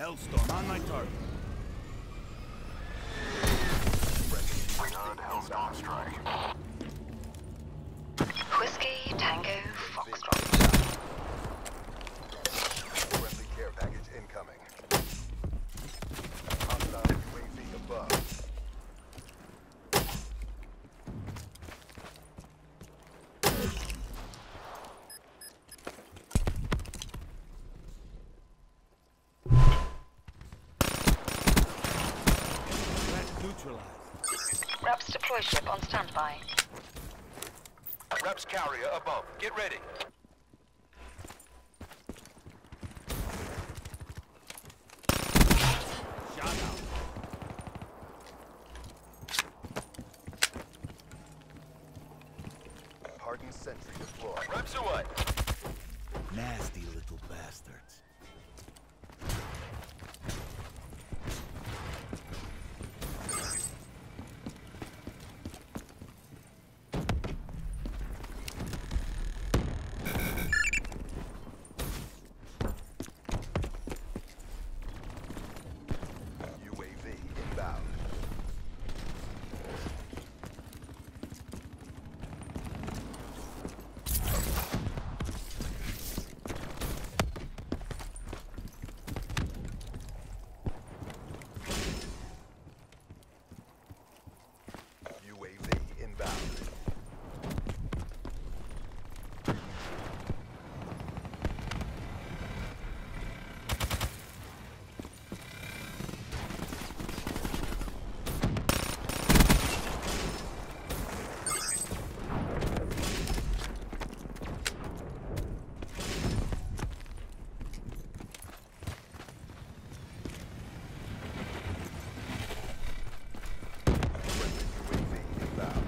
Hellstorm on my target. Beyond Hellstorm strike. Whiskey Tango Foxtrot. Friendly care package incoming. Hostile UAV above. Threat neutralized. Reps deploy ship on standby. Reps carrier above. Get ready. Shot out. Hardened sentry deployed. Reps away. Nasty little bastards. UAV inbound. UAV inbound. Friendly UAV inbound.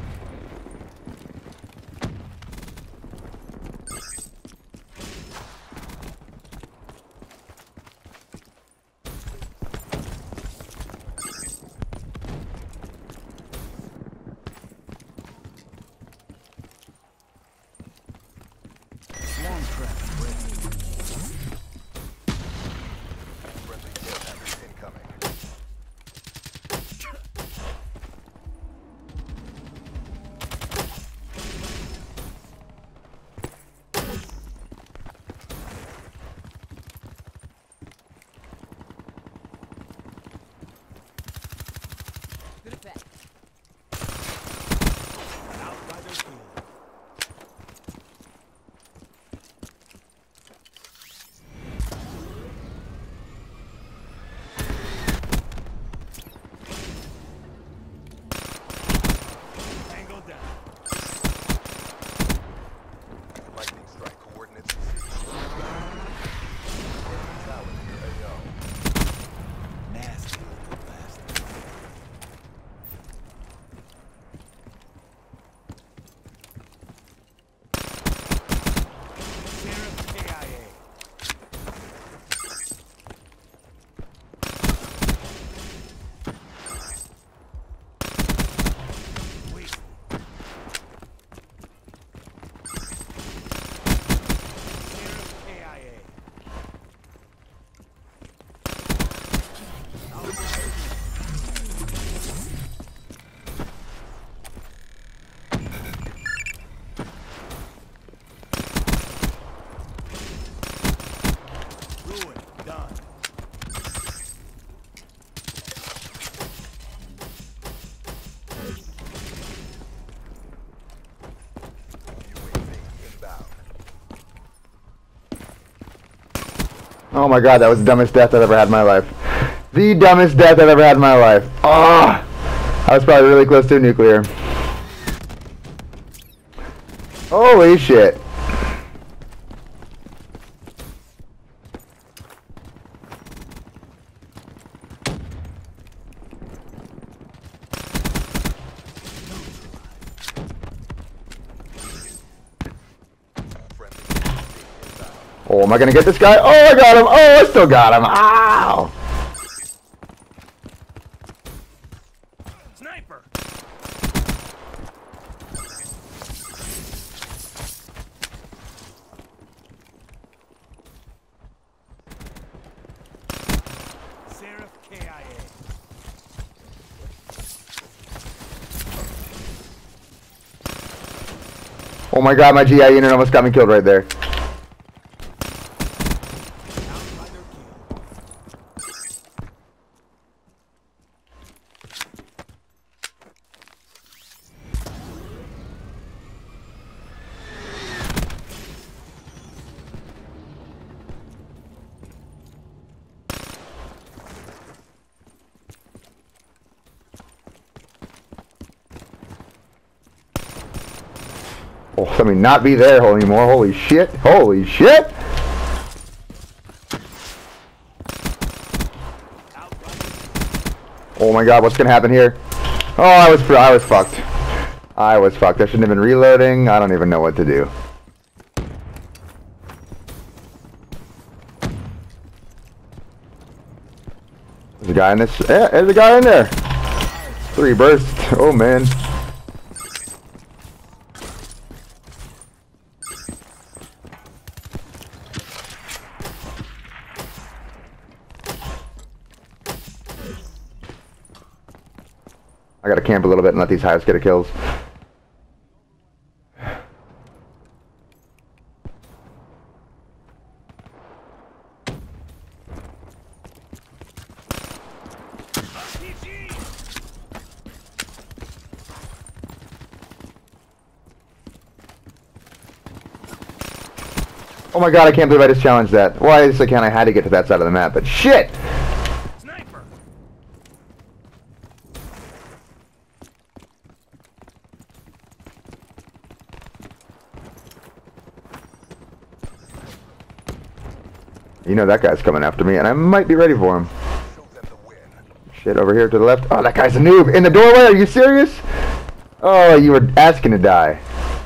Swarm trap ready. Friendly care package incoming. Good effect. Out by their field. Tango down. Lightning strike coordinates received. Tower near AO. Nasty little bastards. Sheriff KIA. Wait. Sheriff KIA. Ruin. Done. UAV inbound. Oh my god, that was the dumbest death I've ever had in my life. The dumbest death I've ever had in my life. Ah! I was probably really close to a nuclear. Holy shit. Friendly UAV inbound. Oh, am I gonna get this guy? Oh, I got him! Oh, I still got him! Ow! Sniper. my god, my GI unit almost got me killed right there. Oh, let me not be there anymore. Holy shit. Holy shit. Oh my god, what's gonna happen here? Oh, I was fucked. I was fucked. I shouldn't have been reloading. I don't even know what to do. There's a guy in this. Yeah, there's a guy in there. 3 bursts. Oh man. I gotta camp a little bit and let these hives get a kills. Oh my god, I can't believe I just challenged that. Well, I just can't. I had to get to that side of the map, but shit! Sniper. You know that guy's coming after me, and I might be ready for him. Show them the win. Shit, over here to the left. Oh, that guy's a noob! In the doorway, are you serious? Oh, you were asking to die.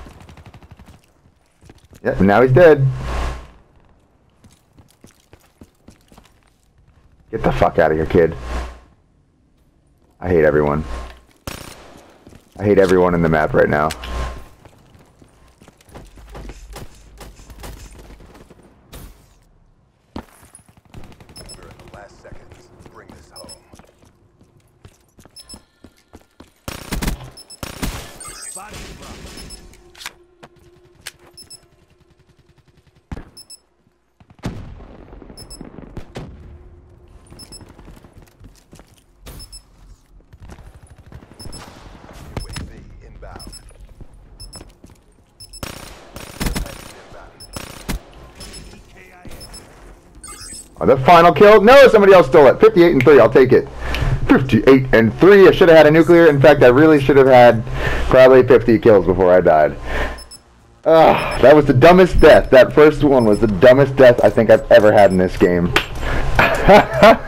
Yep, now he's dead. Get the fuck out of here, kid. I hate everyone. I hate everyone in the map right now. We're in the last seconds. Bring this home. Body drop. UAV inbound. KIA. Oh, the final kill? No, somebody else stole it. 58 and 3, I'll take it. 58 and 3. I should have had a nuclear. In fact, I really should have had probably 50 kills before I died. That was the dumbest death. That first one was the dumbest death I think I've ever had in this game.